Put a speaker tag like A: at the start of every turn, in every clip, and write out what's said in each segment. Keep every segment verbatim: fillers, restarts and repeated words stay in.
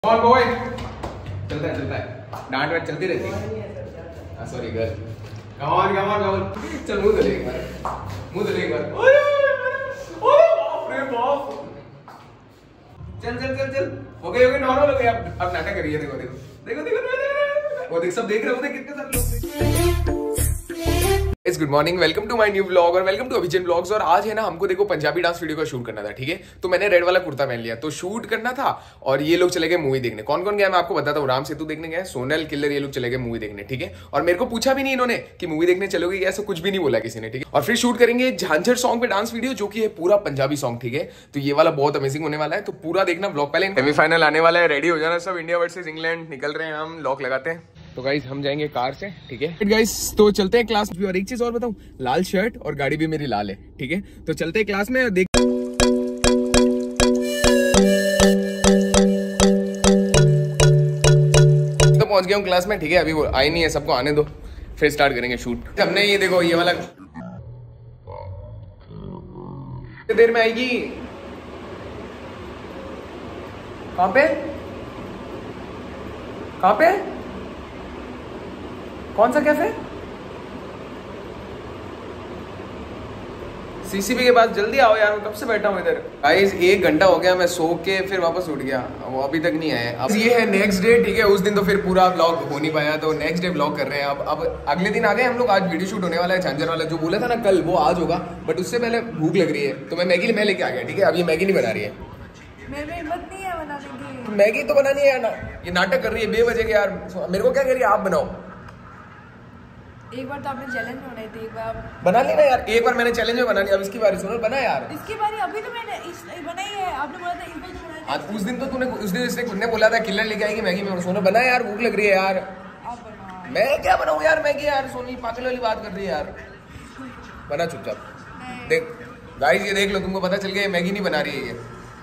A: और बॉय चलता है चलता है डांट वाट चलती रहती है। Sorry girl, come on come on come on, चल मुंह धो ले एक बार, मुंह धो ले एक बार। ओए ओए बाप रे बाप, चल चल चल चल, हो गई हो गई नॉर्मल हो गई। अब अब नाटक करिए, देखो देखो देखो देखो देखो, वो देख सब देख रहे होते कितने सारे लोग। It's good morning, welcome to my new vlog और वेलकम टू अभिजन व्लॉग्स। और आज है ना हमको देखो पंजाबी डांस वीडियो का शूट करना था, ठीक है। तो मैंने रेड वाला कुर्ता पहन लिया, तो शूट करना था। और ये लोग चले गए मूवी देखने। कौन कौन गया मैं आपको बताता हूँ। राम सेतु देखने गए, सोनल, किल्लर, ये लोग चले गए मूवी देखने, ठीक है। और मेरे को पूछा भी नहीं इन्होंने कि मूवी देखने चलोगे, ऐसा कुछ भी नहीं बोला किसी ने, ठीक है। और फिर शूट करेंगे झांझर सॉन्ग पे डांस वीडियो, जो कि है पूरा पंजाबी सॉन्ग, ठीक है। तो ये वाला बहुत अमेजिंग होने वाला है, तो पूरा देखना ब्लॉग। पहले सेमीफाइनल आने वाला है, रेडी हो जाना सब। इंडिया वर्सेस इंग्लैंड निकल रहे हैं हम, लॉक लगाते हैं। तो गाइस हम जाएंगे कार से, ठीक है गाइस। तो चलते हैं क्लास। और एक चीज और बताऊं, लाल शर्ट और गाड़ी भी मेरी लाल है, ठीक है। तो चलते हैं क्लास में। देख तो पहुंच गया हूँ क्लास में, ठीक है। अभी वो आई नहीं है, सबको आने दो, फिर स्टार्ट करेंगे शूट। हमने ये देखो ये वाला देर में आएगी। कहां पे कहां पे कौन सा कैफे? सीसीबी के पास, जल्दी आओ यार, मैं कब से बैठा हूँ इधर। गाइस एक घंटा हो गया, मैं सो के फिर वापस उठ गया, वो अभी तक नहीं आए। अब ये है नेक्स्ट डे, ठीक है। उस दिन तो फिर पूरा व्लॉग हो नहीं पाया, तो नेक्स्ट डे व्लॉग कर रहे हैं। अब अब अगले दिन आ गए हम लोग। आज वीडियो शूट होने वाला है झांझर वाला, जो बोला था ना कल, वो आज होगा। बट उससे पहले भूख लग रही है, तो मैं मैगी मैं लेके आ गया, ठीक है। अब ये मैगी नहीं बना रही है,
B: मेरे हिम्मत नहीं है बनाने की।
A: मैगी तो बनानी है ना, ये नाटक कर रही है बे बजे के यार। मेरे को क्या कह रही है, आप बनाओ।
B: एक बार तो आपने चैलेंज में बनाई थी, एक बार
A: बना ली ना यार। एक बार मैंने चैलेंज में बना लिया, अब इसकी बारी सुनो, बना यार।
B: इसकी बारी अभी तो मैंने इस बनाई है, आपने बोला था इस बार तो बनाई।
A: आज उस दिन तो तूने उस दिन इसने खुद ने बोला था किल्लर लेके आएगी मैगी में। सोनू बना यार, भूख लग रही है यार।
B: आप बनाओ।
A: मैं क्या बनाऊं यार मैगी यार, सोनी पागल वाली बात कर रही है यार। बना चुपचाप। देख गाइस, ये देख लो, तुमको पता चल गया मैगी नहीं बना रही है ये।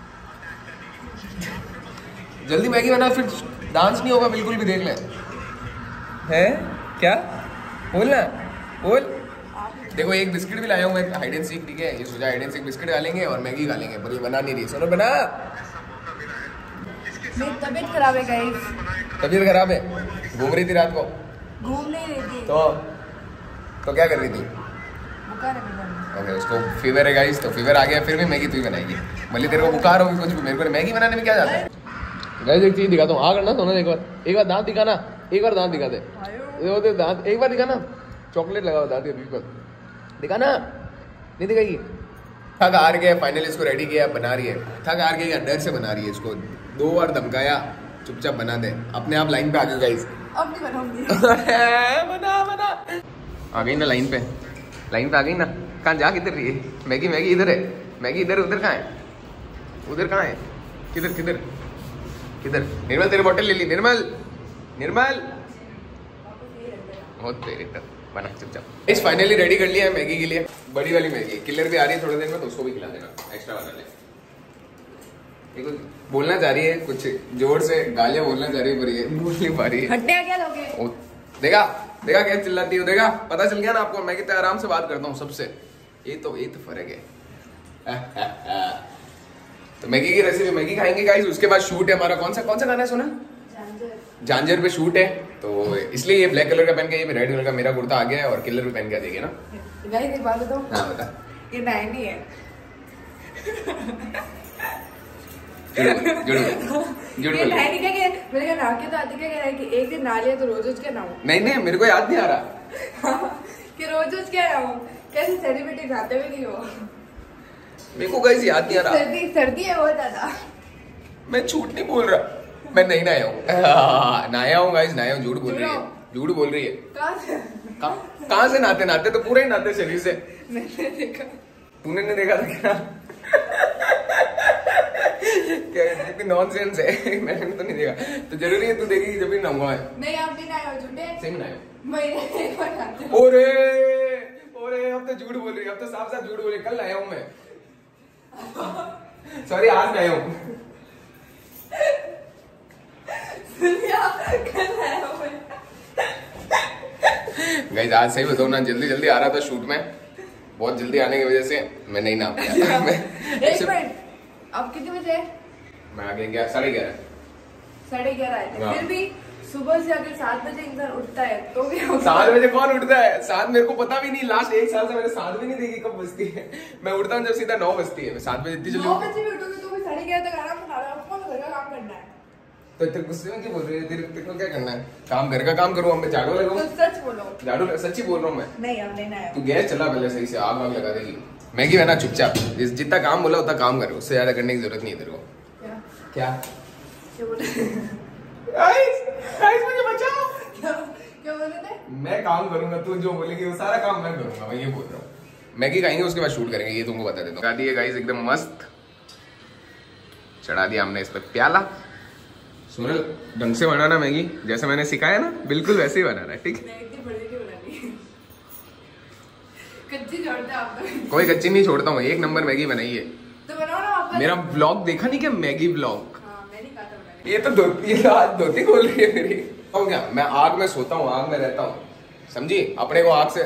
A: जल्दी मैगी बना, फिर डांस नहीं होगा बिल्कुल भी। देख ले, है क्या बोलना बोल। देखो एक बिस्किट भी लाया हूँ मैं, हाइड एंड सीक, ठीक है। ये सोचा हाइड एंड सीक बिस्किट खा लेंगे और मैगी खा लेंगे, पर ये बना नहीं रही। सुनो बना,
B: मेरी तबीयत खराब है गाइस।
A: तबीयत खराब है, घूम रही थी रात को।
B: घूम नहीं रही थी
A: तो तो क्या कर रही थी?
B: बुखार है मेरे।
A: ओके, उसको फीवर है गाइस, तो फीवर आ गया, फिर भी मैगी तू ही बनाएगी। भले तेरे को बुखार होगी कुछ भी, मेरे को मैगी बनाने में क्या जाता है। गाइस एक चीज दिखाता हूँ, आ करना सोना, एक बार एक बार दांत दिखाना, एक बार दांत दिखा दे। दे दांत एक बार दिखाना, चॉकलेट लगाओ दांत के, दिखाना। नहीं दिखाएगी। थक हार गया, फाइनली इसको रेडी किया, बना रही है। थक हार गई, डर से बना रही है। इसको दो बार धमकाया, चुपचाप बना दे, अपने आप लाइन पे आ गई गाइस।
B: अब नहीं बनाऊंगी।
A: बना बना आ गई ना लाइन पे, लाइन पे आ गई ना। कहाँ जा, किधर रही है मैगी? मैगी इधर है, मैगी इधर, उधर कहाँ है? उधर कहाँ है? किधर किधर किधर? निर्मल तेरी बोतल ले ली। निर्मल निर्मल बहुत तेरे बना चुपचाप। इस फाइनली रेडी कर लिया है मैगी के लिए, बड़ी वाली मैगी। किलर भी आ रही है थोड़ी देर में, तो उसको भी खिला देना, एक्स्ट्रा बना ले। देखो बोलना चाह रही है कुछ जोर से, गालियां बोलना चाह रही है, पर ये बोल नहीं पा रही है।
B: हटने क्या लोगे?
A: देखा देखा क्या चिल्लाती हो, देखा पता चल गया ना आपको, मैं कितने आराम से बात करता हूँ सबसे। ये तो ये तो फर्क है। तो मैगी की रेसिपी, मैगी खाएंगे गाइस। उसके बाद शूट है हमारा। कौन सा कौन सा गाना है सोना? झांझर पे शूट है, तो इसलिए ये ब्लैक कलर का पहन के, ये रेड कलर का मेरा कुर्ता आ गया है, और किलर भी पहन के आ जाएगी ना।
B: गाइस एक बात बताऊं?
A: हाँ बता।
B: ये नाइनी है।
A: जुड़ जुड़
B: ये नाइनी क्या कह, मेरे का नाम क्या तो आती क्या कह रहा है कि एक दिन ना लिया तो रोज रोज क्या नाम?
A: नहीं नहीं, मेरे को याद नहीं आ रहा
B: कि रोज रोज क्या नाम? कैसे सेलिब्रिटी खाते हुए नहीं हो?
A: मेरे को गाइस याद नहीं आ रहा।
B: सर्दी सर्दी है बहुत ज्यादा।
A: मैं झूठ नहीं बोल रहा, मैं नहीं नहाया हूँ। नहाया हूँ गाइस, नहाया हूँ। झूठ बोल रही है, झूठ बोल रही है।
B: कहाँ से
A: कहाँ से नहाते? नहाते तो पूरा ही नहाते शरीर से।
B: मैंने देखा।
A: तूने नहीं देखा था क्या? क्या नॉनसेंस है। मैंने तो नहीं देखा, तो जरूरी है तू देखेगी जब भी नहाऊंगा मैं।
B: नहीं आप नहीं नहाए हो, झूठे।
A: सही में नहाया।
B: मैं एक बार नहाती हूँ।
A: ओरे ओरे, अब तो झूठ बोल रही है, अब तो साफ साफ झूठ बोल रही है। कल नहाया हूँ मैं, सॉरी आज नहाया हूँ। गाइस आज सही बताऊं ना, जल्दी जल्दी आ रहा था शूट में, बहुत जल्दी आने की वजह से मैं नहीं नहा पाया।
B: एक मिनट, अब कितने बजे?
A: मैं आ गया साढ़े ग्यारह।
B: साढ़े ग्यारह आए थे, फिर भी सुबह से अगर सात बजे इंसान उठता है तो भी
A: सात बजे कौन उठता है? सात मेरे को पता भी नहीं, लास्ट एक साल से मैंने सात भी नहीं देखी कब बजती है। मैं उठता हूँ जब सीधा नौ बजती है, मैं सात बजे इतनी जल्दी
B: नौ बजे भी उठोगे तो भी साढ़े ग्यारह तक आराम से खाना घर का काम करना है।
A: तो तेरे गुस्से में क्यों बोल रही है? तेरे तेरे को क्या करना है? काम घर का काम करूँ, हम झाड़ू लगाऊं?
B: तो सच बोलो।
A: झाड़ू सच्ची बोल रहा हूँ मैं।
B: नहीं अब लेना है।
A: तू गैस चला पहले सही से, आग वाग लगा देगी। मैगी बना चुपचाप, जितना काम बोला उतना काम करो, उससे ज्यादा करने की जरूरत नहीं है तेरे को।
B: क्या
A: क्या
B: क्या बोले?
A: गाइस गाइस मुझे बचाओ।
B: क्या क्या बोले थे?
A: मैं काम करूंगा, तू जो बोलेगी वो सारा काम मैं करूंगा, मैं ये बोल रहा हूँ। मैगी खाएंगे उसके बाद शूट करेंगे, ये तुमको बता देता हूँ। लगा दिए गाइस एकदम मस्त, चढ़ा दिया हमने इस पर प्याला। सोनल ढंग से बनाना मैगी, जैसे मैंने सिखाया ना बिल्कुल वैसे ही बनाना है, ठीक है?
B: कच्ची छोड़ते आप तो।
A: कोई कच्ची नहीं छोड़ता हूँ, एक नंबर मैगी बनाई है।
B: तो बनाओ ना आप।
A: मेरा व्लॉग देखा नहीं क्या? Maggi vlog.
B: हाँ मैंने कहा था बनाने।
A: ये तो धोती है, आज धोती खोल रही है मेरी। तो क्या मैं आग में सोता हूँ, आग में रहता हूँ, समझी? अपने को आग से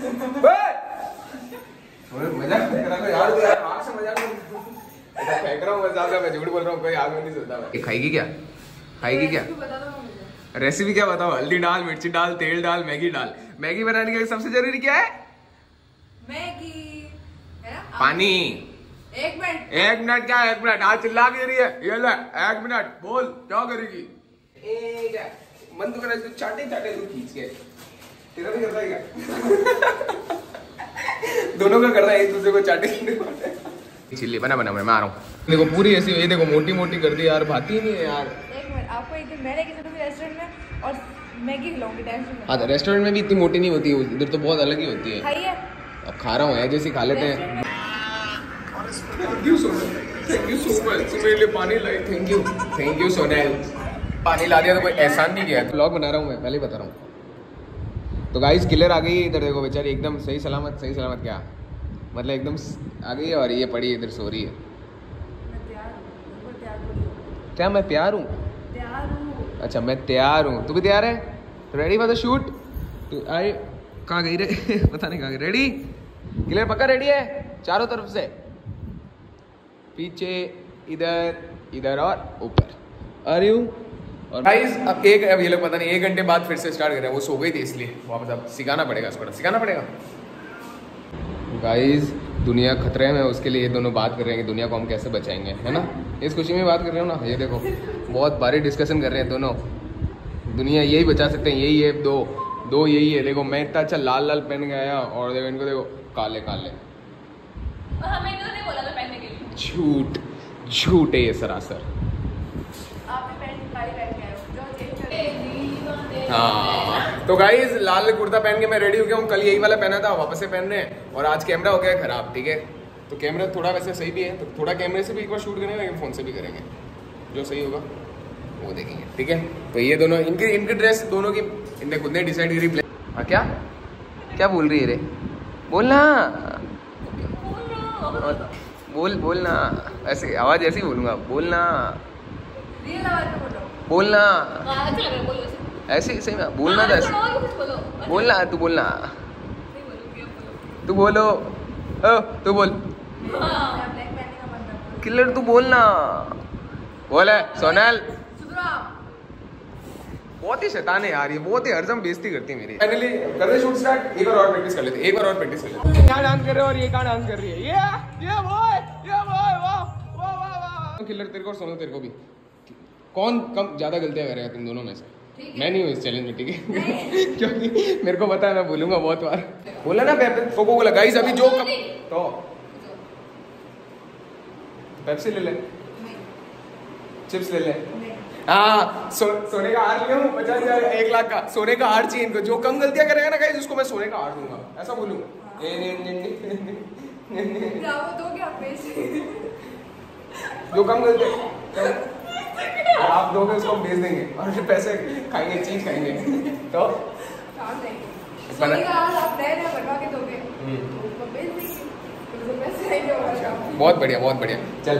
A: मजाक कर रहा यार, तो यार आग से मजाक फेंक रहा हूँ मजाक, मैं झूठ बोल रहा हूँ, कोई आग में नहीं सोता मैं। खाएगी क्या? खाएगी क्या? रेसिपी क्या बताओ? हल्दी डाल, मिर्ची डाल, तेल डाल, मैगी डाल। मैगी बनाने के लिए सबसे जरूरी क्या है? मैगी है ना? पानी।
B: एक मिनट
A: एक मिनट क्या? एक मिनट आज चिल्ला के रही है, ये ले एक मिनट बोल क्या करेगी? एक मन तो कर रहा है चाटे चाटे तू खींच के, तेरा भी करता है क्या? दोनों का करना है, एक दूसरे को चाटे। चिल्ली बना बना मैं आ रहा हूँ। देखो पूरी ऐसी, ये देखो मोटी मोटी कर दी यार, भाती ही नहीं है यार।
B: एक मिनट, आपको एक दिन मैं लेके चलूंगी रेस्टोरेंट में और मैगी खिलाऊंगी, टेंशन मत।
A: हाँ तो रेस्टोरेंट में भी इतनी मोटी नहीं होती, इधर तो बहुत अलग ही होती है।
B: खाइए।
A: अब खा रहा हूँ है जैसी खा लेते हैं। Thank you so much, thank you so much, मेरे लिए पानी लाई। Thank you thank you Sonal, पानी ला दिया तो कोई एहसान नहीं किया। व्लॉग बना रहा हूँ मैं, पहले ही बता रहा हूँ। तो गाइस किलर आ गई है इधर, देखो बेचारी एकदम सही सलामत, सही सलामत क्या मतलब एकदम आ गई है, और ये पड़ी इधर सो रही है। क्या मैं प्यार हूँ? अच्छा मैं तैयार हूँ, तू भी तैयार है? Ready for the shoot? तू आई कहाँ गई रे? पता नहीं कहाँ गई। रेडी? क्लियर पक्का रेडी है? चारों तरफ से, पीछे, इधर, इधर और ऊपर। अरे यू और गाइस अब एक अब ये लोग पता नहीं एक घंटे बाद फिर से स्टार्ट कर रहे हैं, वो सो गई थी इसलिए वापस अब सिखाना पड़ेगा इसको, सिखाना पड़ेगा। गाइस दुनिया खतरे में, उसके लिए ये दोनों बात कर रहे हैं कि दुनिया को हम कैसे बचाएंगे, है ना? इस खुशी में बात कर रहे हो ना? ये देखो बहुत भारी डिस्कशन कर रहे हैं दोनों। दुनिया यही बचा सकते हैं, यही है, दो दो यही है। देखो मैं इतना अच्छा लाल लाल पहन के आया और देखो इनको देखो काले काले।
B: हमें तो नहीं बोला था पहनने के लिए।
A: झूठ झूठ है ये सरासर।
B: आप भी पहन काली पहन के आए हो, जो चेंज कर।
A: हाँ तो गाइस लाल कुर्ता पहन के मैं रेडी हो गया हूँ, कल यही वाला पहना था, वापस से पहन रहे हैं। और आज कैमरा हो गया खराब, ठीक है? तो कैमरा थोड़ा वैसे सही भी है, तो थोड़ा कैमरे से भी एक बार शूट करेंगे, लेकिन फ़ोन से भी करेंगे, जो सही होगा वो देखेंगे, ठीक है? तो ये दोनों इनकी इनकी ड्रेस दोनों की इनने खुद ने डिसाइड करी। हाँ क्या क्या बोल रही है रे? बोलना बोल बोलना, ऐसे आवाज़ ऐसी बोलूँगा, बोलना
B: रियल आवाज में बोलो,
A: बोलना
B: अच्छा लग रहा है, बोलो
A: ऐसे सही में बोलना था ऐसे
B: बोलो,
A: बोलना, तू बोलना, तू बोलो, ओ तू बोल, किलर तू बोलना, बोल है सोनल। बहुत ही शैतान है यार ये, बहुत ही हरदम बेइज्जती करती है मेरी। फाइनली कर दे शूट स्टार्ट, एक बार और प्रैक्टिस कर लेते, एक बार और प्रैक्टिस कर लेते। क्या डांस कर रहे हो और ये क्या डांस कर रही है? ये ये बॉय ये बॉय वाह वाह वाह वाह। किलर तेरे को और सोनल तेरे को भी, कौन कम ज्यादा गलतियां करेगा तुम दोनों में से? मैं नहीं हूँ इस चैलेंज में, ठीक है? क्योंकि मेरे को पता है मैं बोलूंगा बहुत बार। बोला ना पेप्सी कोको कोला। गाइस अभी जो कम तो पेप्सी ले ले, चिप्स ले ले। हाँ सो, सोने का हार लिया हूँ पचास हजार एक लाख का सोने का हार चाहिए इनको। जो कम गलतियां करेगा ना गाइस उसको मैं सोने का हार दूंगा, ऐसा बोलूँ? जो कम गलतियां आप दोगे उसको हम भेज देंगे और फिर पैसे खाएंगे, चीज खाएंगे। तो बहुत बढ़िया बहुत बढ़िया। चल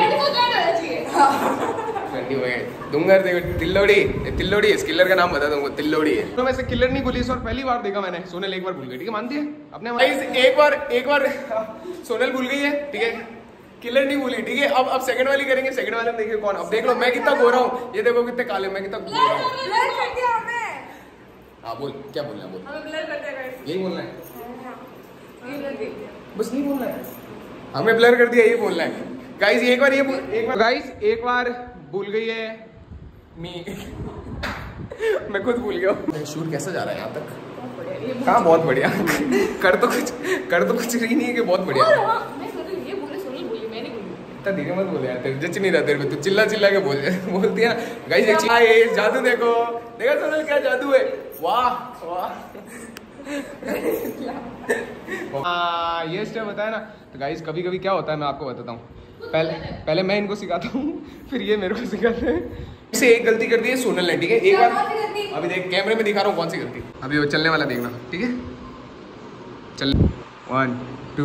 A: दूंगा तिल्लोड़ी, तिल्लोड़ी है, किलर का नाम बता दूंगा, तिल्लोड़ी है। तो वैसे किलर नहीं भूली, इस बार पहली बार देखा मैंने। सोनल एक बार भूल गई, ठीक है? मानती है अपने? एक बार एक बार सोनल भूल गई है, ठीक है? किलर नहीं बोली, ठीक है। अब अब सेकंड वाली करेंगे, सेकंड वाले में देखिए कौन। अब देख लो मैं कितना गोरा हूँ, ये देखो कितने काले, मैं कितना गोरा हूँ।
B: ब्लर कर दिया हमें।
A: हाँ बोल, क्या बोलना है बोल।
B: हमें ब्लर कर दिया गाइस।
A: यही बोलना है,
B: ये कर दिया।
A: बस नहीं बोलना है, हमें ब्लर कर दिया, ये बोलना है गाइस। एक बार ये एक बार गाइस एक बार भूल गई है मी मैं खुद भूल गया हूँ। शूट कैसा जा रहा है यहाँ तक? कहाँ बहुत बढ़िया कर तो कुछ कर तो कुछ ही नहीं है कि बहुत बढ़िया। इतना धीरे मत बोले यार, तेरे जच नहीं रहा तेरे पे, तू चिल्ला चिल्ला के बोल बोलती है ना गाइस। एक जादू देखो, देखा सोनल क्या जादू है, वाह वाह। हाँ ये स्टेप बताया ना। तो गाइस कभी कभी क्या होता है मैं आपको बताता हूँ। पहले पहले मैं इनको सिखाता हूँ, फिर ये मेरे को सिखाते हैं। से एक गलती कर दी है सोनल ने, ठीक है। एक बार अभी देख कैमरे में दिखा रहा हूँ कौन सी गलती। अभी वो चलने वाला देखना, ठीक है। चल वन टू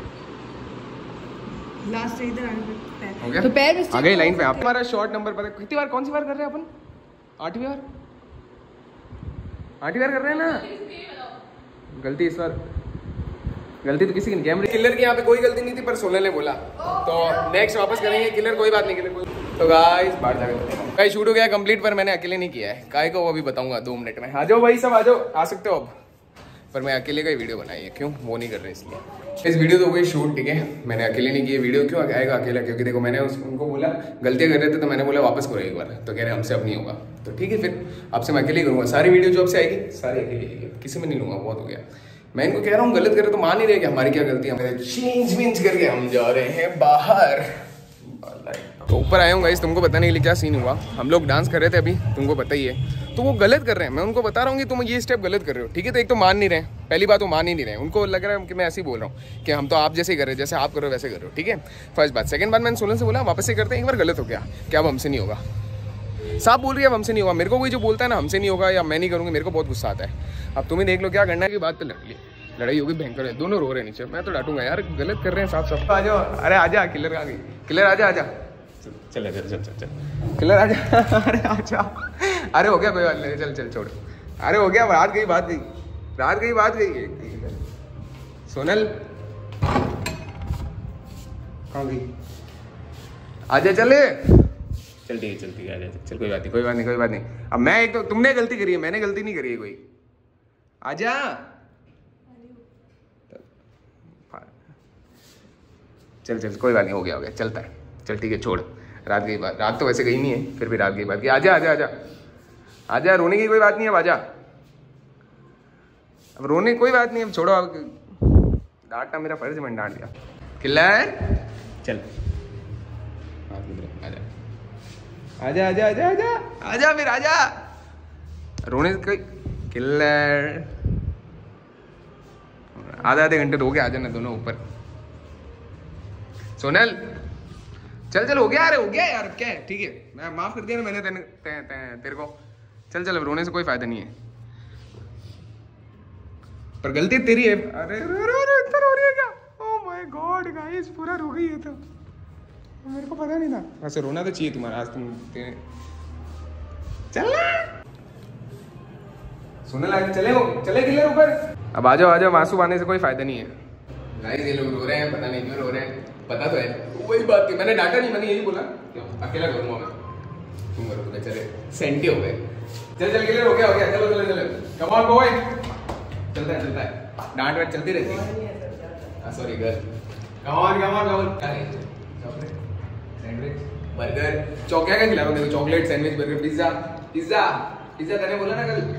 B: लास्ट इधर
A: हो गया,
B: तो पैर में
A: आ गई लाइन पे। आप हमारा शॉर्ट नंबर पता कितनी बार, कौन सी बार कर रहे हैं अपन? आठवीं बार, आठवीं बार कर रहे हैं ना। गलती इस बार, गलती तो किसी की नहीं। कैमरे किलर की यहाँ पे कोई गलती नहीं थी, पर सोनल ने बोला तो नेक्स्ट वापस करेंगे। किलर कोई बात नहीं, किलर कोई। तो गाइस बाहर जाकर गाइस शूट हो गया कंप्लीट, पर मैंने अकेले नहीं किया है। काय को वो अभी बताऊंगा दो मिनट में। आ जाओ भाई सब आ जाओ, आ सकते हो अब। पर मैं अकेले का ही वीडियो बनाई है, क्यों वो नहीं कर रहे इसलिए। इस वीडियो तो हो गई शूट, ठीक है। मैंने अकेले नहीं की वीडियो, क्यों आएगा अकेला? क्योंकि देखो मैंने उनको बोला गलतियाँ कर रहे थे, तो मैंने बोला वापस करो एक बार, तो कह रहे हमसे अब नहीं होगा। तो ठीक है फिर आपसे मैं अकेले ही करूँगा। सारी वीडियो जो आपसे आएगी सारी अकेले आएगी, किसी में नहीं लूँगा, बहुत हो गया। मैं इनको कह रहा हूँ गलत करे तो मान ही रहे कि हमारी क्या गलती है। चेंज वेंज करके हम जा रहे हैं बाहर। तो ऊपर आया हूँ गाइस, तुमको पता नहीं क्या सीन हुआ। हम लोग डांस कर रहे थे अभी, तुमको पता ही है। तो वो गलत कर रहे हैं, मैं उनको बता रहा हूँ कि तुम ये स्टेप गलत कर रहे हो, ठीक है। तो एक तो मान नहीं रहे, पहली बात वो मान ही नहीं रहे। उनको लग रहा है कि मैं ऐसे ही बोल रहा हूँ कि हम तो आप जैसे ही कर रहे हैं, जैसे आप करो वैसे करो, ठीक है। फर्स्ट बात। सेकंड बात, मैंने सोनल से बोला वापस से करते हैं, एक बार गलत हो गया क्या अब हमसे नहीं होगा। साफ बोल रही है अब हमसे नहीं होगा। मेरे को कोई जो बोलता है ना हमसे नहीं होगा या मैं नहीं करूँगी, मेरे को बहुत गुस्सा आता है। अब तुम्हें देख लो क्या करना है कि बात पे लड़ ली, लड़ाई होगी भयंकर है, दोनों रो रहे नीचे। मैं तो डांटूंगा यार, गलत कर रहे हैं साफ साफ। आ जाओ, अरे आजा, किलर आ गई, किलर आजा आजा, चल चल चल चल चल किलर आजा, अरे आजा, अरे हो गया कोई बात नहीं, चल चल छोड़, अरे हो गया, रात गई बात गई, रात गई बात गई। सोनल कहाँ गई? आजा चले, चल ठीक है चल ठीक है आजा, चल कोई बात नहीं कोई बात नहीं कोई बात नहीं। अब मैं एक तो तुमने गलती करी है, मैंने गलती नहीं करी है कोई। आजा चल चल कोई बात नहीं, हो गया हो गया, चलता है, चल ठीक है छोड़। रात गई बात, रात तो वैसे गई नहीं है, फिर भी रात गई बात की। आजा आजा आजा आजा, रोने की कोई बात नहीं है, अब आजा। अब रोने की कोई बात नहीं है, अब छोड़ो। अब डांटना मेरा फर्ज है, मैंने डांट दिया। किलर चल आजा आजा आजा आजा आजा फिर आजा, रोने कोई। किलर आधा आधे घंटे रो के आ जाना दोनों ऊपर। सोनल चल चल हो गया, अरे हो गया यार, क्या है, ठीक है मैं माफ कर दिया ना मैंने तेने ते, ते, तेरे को। चल चल, रोने से कोई फायदा नहीं है, पर गलती तेरी है। अरे अरे अरे इतना रो रही है क्या? ओह माय गॉड गाइस, पूरा रो गई है। तो मेरे को पता नहीं था, वैसे रोना तो चाहिए तुम्हारा आज तुम। चल सोनल आज चले हो, चले किलर ऊपर। अब आ जाओ आ जाओ, आंसू आने से कोई फायदा नहीं है। गाइस ये लोग रो रहे हैं, पता नहीं क्यों रो रहे हैं, पता तो है। वही बात थी, मैंने डांटा नहीं, मैंने यही बोला अकेला करूंगा मैं, तुम करो तुम्हें। चले सेंटी हो गए, चल चल किलर हो गया हो गया, चलो चलो चलो, कम ऑन बॉय। चलता है चलता है, डांट वाट चलती रहती है। Sorry girl, come on come on come on. Chocolate sandwich burger, चौक क्या क्या खिला रहा हूँ देखो, chocolate sandwich burger pizza. Pizza pizza तेने बोला ना कल,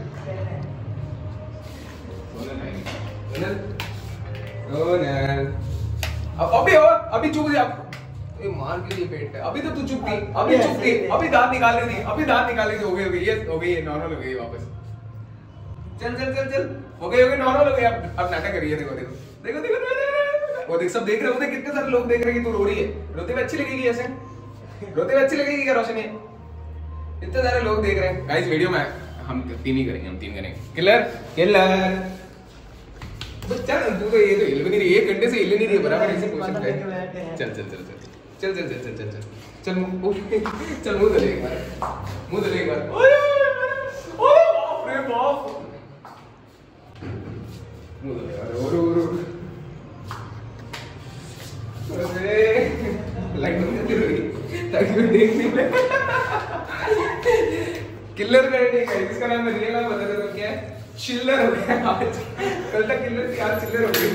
A: अभी और अभी चुप जा, ये मार के लिए पेट है। अभी तो तू चुप थी, अभी चुप थी, अभी दांत निकाल रही थी, अभी दांत निकाल रही थी। हो गई हो गई ये हो गई, नॉर्मल हो गई वापस। चल चल चल चल, हो गई हो गई, नॉर्मल हो गई। अब अब नाटक करिए, देखो देखो देखो देखो देखो, वो देख सब देख रहे होते, कितने सारे लोग देख रहे हैं कि तू रो रही है। रोते हुए अच्छी लगेगी ऐसे, रोते हुए अच्छी लगेगी क्या रोशनी? इतने सारे लोग देख रहे हैं। गाइस वीडियो में हम तीन ही करेंगे, हम तीन करेंगे। किलर किलर चल, तू तो ये तो हिल भी नहीं रही, एक घंटे से हिल नहीं रही बराबर ऐसे क्वेश्चन है। चल चल चल चल चल चल चल चल चल चल मुंह चल मुंह धुले एक बार, मुंह धुले एक बार। ओए ओए बाप रे बाप, मुंह धुले। अरे अरे अरे कोई देख नहीं रहा। किलर नहीं है, इसका नाम रियल नाम बता दो क्या है? चिल्लर हो गया आज। कल तक किलर थी, आज चिल्लर हो गई।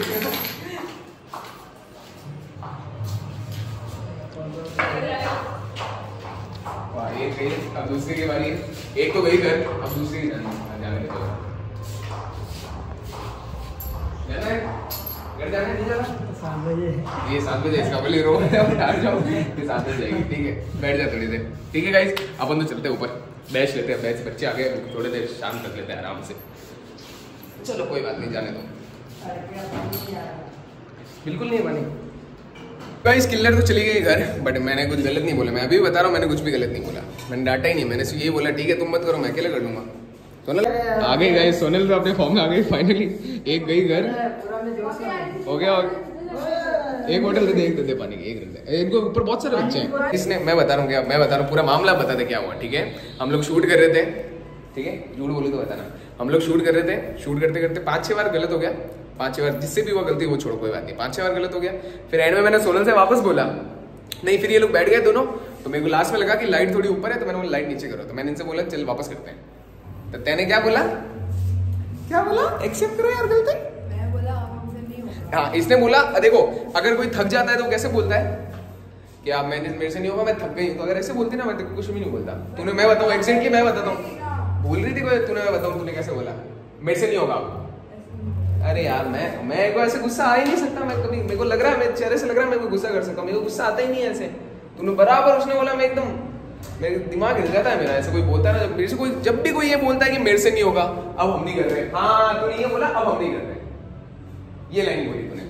A: वाह, एक गई, अब दूसरी की बारी। एक तो गई घर, अब दूसरी जाने दो। जाना है? घर जाना है, नहीं जाना? सात बजे। ये सात बजे इसका बोले रो यार जाओ, ये सात बजे जाएगी। ठीक है, बैठ जा थोड़ी देर। ठीक है गाइस, अपन तो चलते हैं ऊपर, बैठ लेते हैं। बैठ बच्चे आ गए, थोड़ी देर शांत कर लेते हैं आराम से। चलो कोई बात नहीं, जाने दो। बिल्कुल नहीं पानी। गाइस किलर तो चली गई घर, बट मैंने कुछ गलत नहीं बोला। मैं अभी बता रहा हूँ, मैंने कुछ भी गलत नहीं बोला। मैंने डांटा ही नहीं, मैंने सिर्फ ये बोला ठीक है तुम मत करो, मैं अकेले कर लूंगा। सोनल आ गई गाइस, सोनल तो अपने फॉर्म में आ गई फाइनली। एक गई घर, हो गया। और एक बोतल दे दे, एक दे दे पानी की, एक दे। इनको ऊपर बहुत सारे बच्चे हैं। इसने मैं बता रहा हूँ क्या, मैं बता रहा हूँ पूरा मामला बता दे क्या हुआ। ठीक है, हम लोग शूट कर रहे थे। ठीक है, झूठ बोलूँ तो बताना। हम लोग शूट कर रहे थे, शूट करते करते पाँच छह बार गलत हो गया। पाँच छह बार जिससे भी वो गलती वो छोड़ो, कोई बात नहीं। पाँच छह बार गलत हो गया। फिर एंड में मैंने सोनल से वापस बोला नहीं, फिर ये लोग बैठ गए दोनों। तो मेरे को लास्ट में लगा कि लाइट थोड़ी ऊपर है, तो मैंने बोला लाइट नीचे करो। तो मैंने इनसे बोला चल वापस करते हैं। तो तैने क्या बोला, क्या बोला, एक्सेप्ट करो यार गलती।
B: मैं बोला हमसे नहीं होगा।
A: हाँ, इसने बोला देखो अगर कोई थक जाता है तो कैसे बोलता है कि आप मैंने मेरे से नहीं होगा, मैं थक गई। तो अगर ऐसे बोलती ना, मैं तो कुछ भी नहीं बोलता। तूने मैं बताऊँ एक्सीडेंटली, मैं बताता हूँ, बोल रही थी कोई, तूने मैं बताऊँ तूने कैसे बोला मेरे से नहीं होगा। अरे यार मैं मैं को ऐसे गुस्सा आ ही नहीं सकता। मैं कभी, मेरे को लग रहा है, मेरे चेहरे से लग रहा है मैं कोई गुस्सा कर सकता हूँ। मेरे को गुस्सा आता ही नहीं है ऐसे। तूने बराबर उसने बोला, मैं एकदम, मेरे दिमाग हिल जाता है मेरा। ऐसे कोई बोलता है ना, जब मेरे से कोई, जब भी कोई ये बोलता है कि मेरे से नहीं होगा, अब हम नहीं कर रहे। हाँ तूने ये बोला, अब हम नहीं कर रहे, ये लाइन बोली तूने।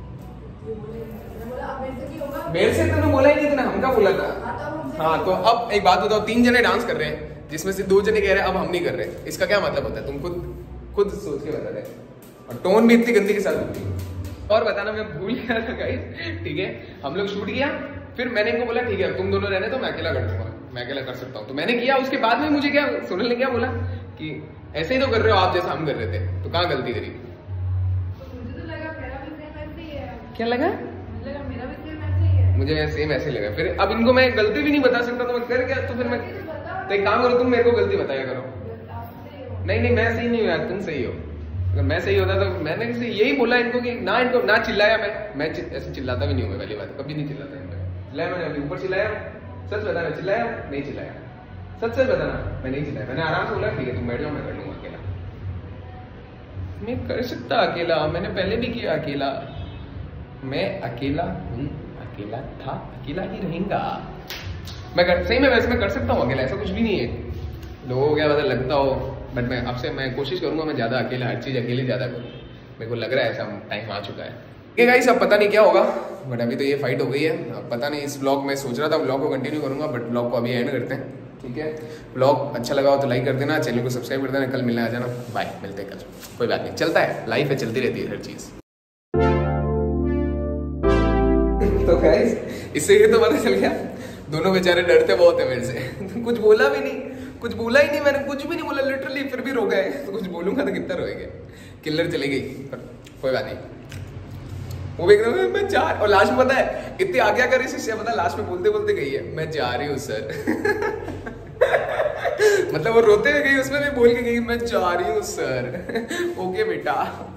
A: मेरे से तूने बोला ही नहीं, तूने हमका बोला था। हाँ तो अब एक बात बताओ, तीन जने डांस कर रहे हैं जिसमें से दो जने कह रहे हैं अब हम नहीं कर रहे, इसका क्या मतलब होता है? तुम खुद खुद सोच के बता दे। और टोन भी इतनी गंदी के साथ होती है। और बताना मैं भूल गया था गाइस। ठीक है, हम लोग शूट किया, फिर मैंने इनको बोला ठीक है तुम दोनों रहने तो मैं अकेला कर दूंगा, मैं अकेला कर सकता हूँ। तो मैंने किया। उसके बाद में मुझे क्या सोनल ने क्या बोला कि ऐसे ही तो कर रहे हो आप जैसा हम कर रहे थे, तो कहाँ गलती करी?
B: मुझे तो लगा मेरा भी सेम ऐसे ही है।
A: क्या लगा?
B: मुझे लगा मेरा भी सेम ऐसे ही है।
A: मुझे सेम ऐसे लगा। फिर अब इनको मैं गलती भी नहीं बता सकता, तो मैं कर क्या? तो फिर मैं तो एक काम करो, तुम मेरे को गलती बताया करो। नहीं नहीं मैं सही नहीं हूँ यार, तुम सही हो। अगर मैं सही होता तो मैंने किसी यही बोला इनको कि ना, इनको ना चिल्लाया। मैं मैं ऐसे चिल्लाता भी नहीं हूँ, मैं पहली बात कभी नहीं चिल्लाता इनको। चिल्लाया मैंने अभी ऊपर चिल्लाया, सच बताना, चिल्लाया नहीं चिल्लाया, सच सच बताना, मैं नहीं चिल्लाया। मैंने आराम से बोला ठीक है तुम बैठ जाओ, मैं कर लूंगा अकेला। मैं कर सकता अकेला, मैंने पहले भी किया अकेला। मैं अकेला हूँ, अकेला था, अकेला ही रहेगा। मैं कर, सही में वैसे मैं कर सकता हूँ अकेला, ऐसा कुछ भी नहीं है। लोगों को क्या पता लगता हो, बट मैं अब से मैं कोशिश करूंगा मैं ज्यादा अकेला, हर चीज अकेले ज्यादा करूँ। मेरे को लग रहा है ऐसा टाइम आ चुका है। ठीक है गाइस, अब पता नहीं क्या होगा, बट अभी तो ये फाइट हो गई है। अब पता नहीं, इस ब्लॉग में सोच रहा था ब्लॉग को कंटिन्यू करूंगा, बट ब्लॉग को अभी एंड करते हैं। ठीक है, ब्लॉग अच्छा लगा हो तो लाइक कर देना, चैनल को सब्सक्राइब कर देना। कल मिलने आ जाना, बाय, मिलते हैं कल। कोई बात नहीं, चलता है, लाइफ है, चलती रहती है हर चीज। तो गाइस इससे ये तो पता चल गया दोनों बेचारे डरते बहुत है मेरे से। कुछ बोला भी नहीं, कुछ बोला ही नहीं, मैंने कुछ भी नहीं बोला लिटरली, फिर भी रो गए। तो कुछ बोलूंगा तो कितना रोएंगे। किलर चली गई, पर कोई बात नहीं। वो भी एकदम मैं जा, और लास्ट में पता है इतनी आज्ञा करी शिष्य, पता लास्ट में बोलते बोलते गई है मैं जा रही हूँ सर। मतलब वो रोते हुए गई, उसमें भी बोल के गई मैं जा रही हूँ सर। ओके बेटा।